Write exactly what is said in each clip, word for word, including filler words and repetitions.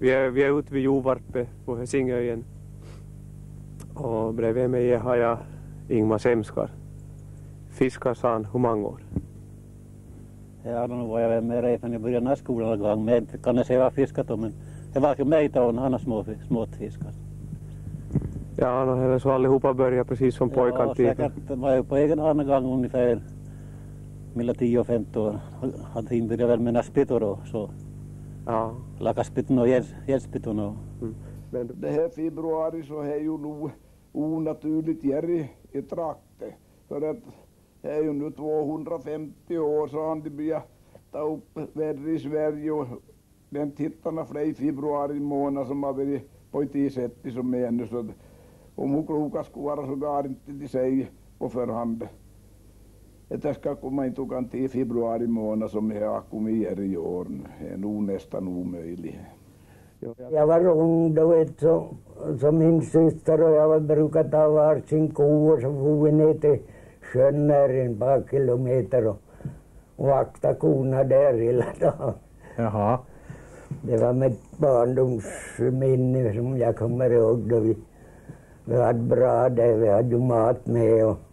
Vi är, vi är ute vid Jovarpe på Helsingöjen. Och bredvid mig har jag Ingmar Semskar. Fiskar sa han hur många år? Ja, nu var jag med redan jag började när skolan en gång. Men kan jag säga fiskat om, men det var ju mig och en annan små, småfiskar. Ja, no, eller så allihopa började precis som pojkan. Ja, säkert var jag på egen annan gång ungefär mellan tio och femton år. Han började väl med näspitor då, så. Ja. Lakaspiton och gällspiton och. Mm. Men det här februari så är ju nog onaturligt järg i trakten. För att det är ju nu tvåhundrafemtio år så han de började ta upp väder i Sverige och den tittarna för i februari månad som har varit på ett isätt som är ännu så om hur kloka skulle vara så går inte till sig på förhand. Det ska komma inte kan till februari månad som jag har kommit här i år. Det är nog nästan omöjligt. Jag var ung då vet så, så min syster och jag brukade ta varsin ko och så får vi ner till sjön där en par kilometer och, och vakta korna där hela dagen. Jaha. Det var mitt barndomsminne som jag kommer ihåg då vi, vi hade bra där, vi hade mat med och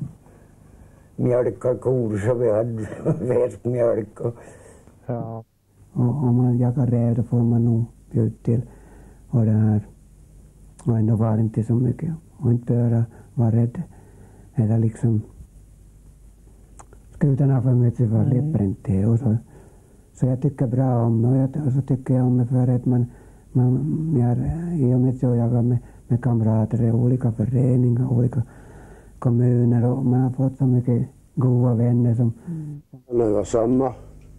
mjölka kor så vi hade väskmjölk. Och... Ja. Och om man jagar räv då får man nog bjud till och det här och ändå var det inte så mycket och inte behöva vara rädd eller liksom skutarna för mycket var läppbränt och så. Så jag tycker bra om och, jag, och så tycker jag om det för att man, man jag, i och med att jag jagar med, med kamrater i olika föreningar, olika kommuner och man har fått så mycket goda vänner som... Mm. Det var samma,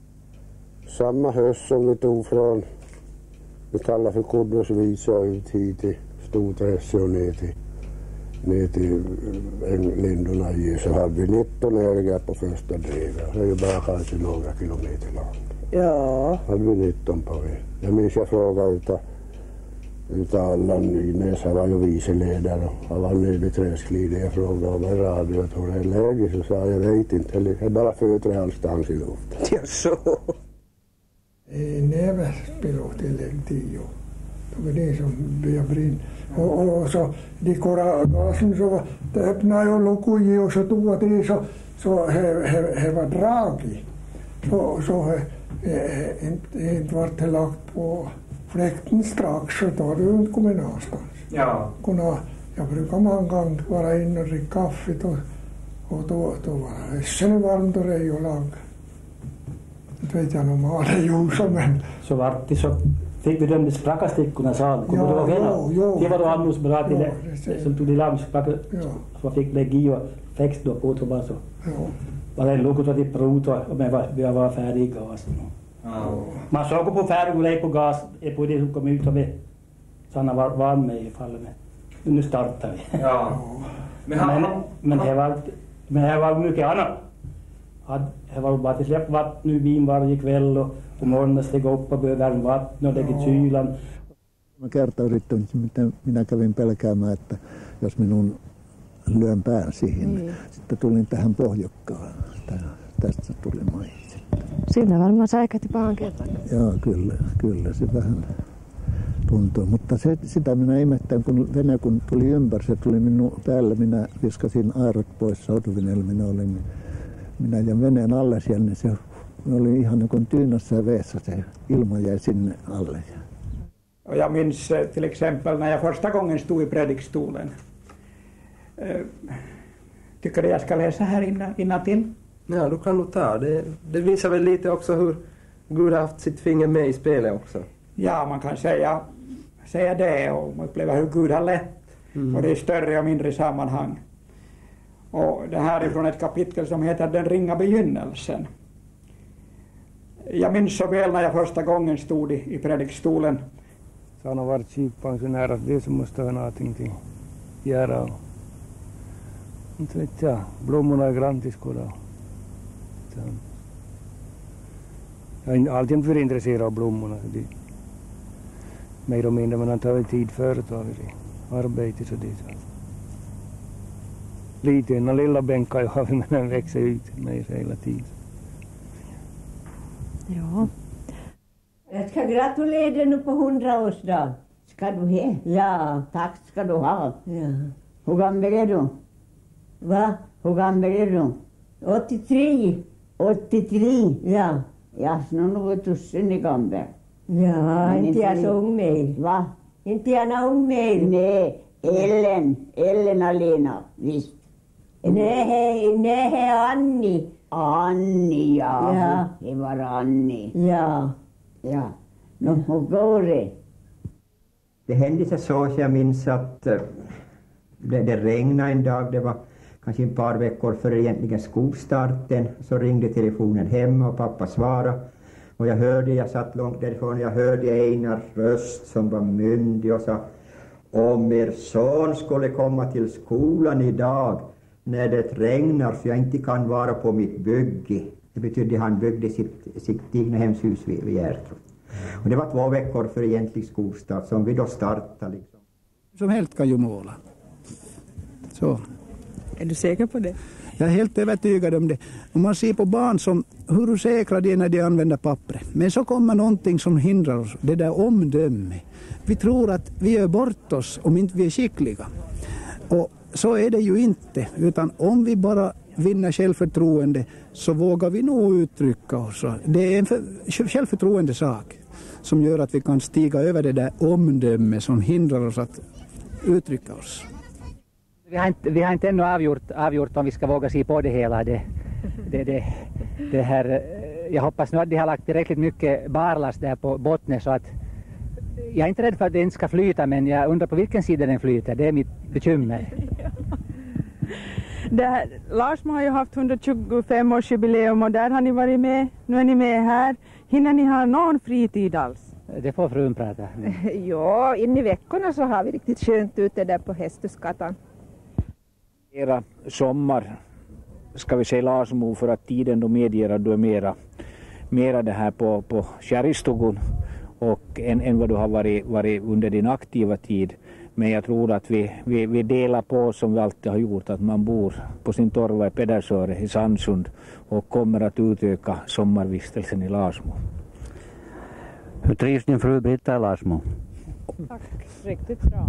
samma höst som vi tog från, vi kallar för Kuddosvisa ut hit till Storträsk och ner till, ner till Lindorna i så hade vi nitton älgar på första drevet. Det är ju bara kanske några kilometer långt. Ja. Hade vi nitton på det. Jag minns jag frågade utav, utav Allan Nynäs, han var ju viceledare och han var nere i Träsklide. Jag frågade om en radio och det är läge så sa jag, jag vet inte, det är bara fötter allstans i luften. Ja, så. Näverspilottillägg tio. Det var det som började brinna. Och, och, och så de koragasen så det öppnade ju lukuji och så tog det så så he, he, he var dragit. Så så he, he, inte, inte var det lagt på fläkten strax så då hade du inte kommit någonstans. Ja. Kunna, jag brukar många gånger vara inne och dricka kaffe och, och då, då var det sen varmt och rej och lag. Det vet jag nog vad det gjorde som men. Så var det så fick vi de där sprackarstickorna sa kommer du ihåg henne? Det var då annars bra till det som tog de lammsprackor så fick lägga i och fäxt då på Thomas så. Var det lukot att det prutade och men vi var färdiga i gasen. Man såg på färgen på gas på det som kom ut av det. Sanna var van med i fallet med. Nu startar vi. Ja. Men han, men, men det var men det var mycket annat. Det var bara att släppa vatten ur bin varje kväll och på morgonen stiga upp och börja värma vatten och lägga kylan. Mä kertaurittin, mitä minä kävin pelkäämään, että jos minun lyön pään siihen. Mm. Sitten tulin tähän pohjokkaan. Tästä tuli maihin. Siinä varmaan säikähti pahan kertaan. Joo, kyllä, kyllä se vähän tuntuu. Mutta se, sitä minä ihmettän, kun vene kun tuli ympäri, se tuli minun päälle. Minä viskasin airot pois, autoveneellä minä olin. Minä ja veneen alle siellä, niin se oli ihan niin kuin tyynässä ja veessä, se ilma jäi sinne alle. Och jag minns till exempel när jag första gången stod i predikstolen. Tycker du jag ska läsa här innan, innan till? Ja, du kan nog ta. Det, det visar väl lite också hur Gud har haft sitt finger med i spelet också. Ja, man kan säga, säga det och man upplever hur Gud har lett. Mm. Och det är större och mindre sammanhang. Och det här är från ett kapitel som heter Den ringa begynnelsen. Jag minns så väl när jag första gången stod i, i predikstolen. Så han har varit sjukpensionär att det som måste ha någonting till göra. Inte vet jag, blommorna är grantiskor. Jag är alltid för intresserad av blommorna. Det, mer och mindre, men han tar tid företaget i arbete så det är så. Lite, en lilla bänka har vi, men den växer ut med hela tiden. Ja. Jag ska gratulera dig nu på hundraårsdagen. Ska du he? Ja. Tack ska du ha. Ja. Hur gammal är du? Va? Hur gammal är du? åttiotre. åttiotre? Ja. Ja, så nu är du tusen i gammal. Ja, Men inte jag inte- så ung med. Va? Inte jag någon ung med. Nej, Ellen. Ellen Alena, visst. Nej, nej, Annie. Annie, ja. Ja. Det var Annie. Ja. Ja. Nå, hur går det? Det hände sig så att jag minns att eh, det, det regnade en dag. Det var kanske ett par veckor före egentligen skolstarten. Så ringde telefonen hem och pappa svarade. Och jag hörde, jag satt långt därifrån, jag hörde Einars röst som var myndig och sa: om er son skulle komma till skolan idag när det regnar så jag inte kan vara på mitt bygge. Det betydde att han byggde sitt, sitt egna hemshus vid, vid Järtro. Och det var två veckor för egentlig skolstart som vi då startade. Liksom. Som helt kan ju måla. Så. Är du säker på det? Jag är helt övertygad om det. Om man ser på barn som hur säkra de är när de använder pappret. Men så kommer någonting som hindrar oss. Det där omdöme. Vi tror att vi gör bort oss om inte vi är skickliga. Och så är det ju inte. Utan om vi bara vinner självförtroende så vågar vi nog uttrycka oss. Det är en för, självförtroende sak som gör att vi kan stiga över det där omdöme som hindrar oss att uttrycka oss. Vi har inte, vi har inte ännu avgjort, avgjort om vi ska våga se på det hela. Det, det, det, det här, jag hoppas nu att de har lagt tillräckligt mycket barlast där på botten så att jag är inte rädd för att det inte ska flyta, men jag undrar på vilken sida den flyter. Det är mitt bekymmer. Det här, Larsmo har ju haft hundratjugofem års jubileum och där har ni varit med. Nu är ni med här. Hinner ni ha någon fritid alls? Det får frun prata. Ja, in i veckorna så har vi riktigt skönt ute där på Hästusgatan. Era sommar ska vi säga Larsmo för att tiden då medger att du är mera, mera det här på, på kärristugun och än, än vad du har varit, varit under din aktiva tid. Men jag tror att vi, vi, vi delar på som vi alltid har gjort, att man bor på sin torva i Pedersöre i Sandsund och kommer att utöka sommarvistelsen i Larsmo. Hur trivs din fru Britta i Larsmo? Tack, riktigt bra.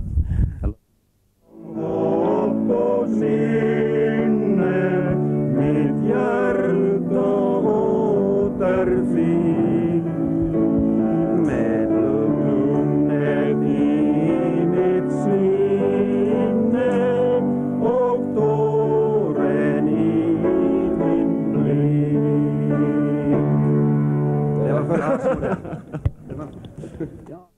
På sinne mitt hjärta återfin med lugnet i mitt sinne och tåren i min blick. Det var för Larsmo det. Det var... Ja.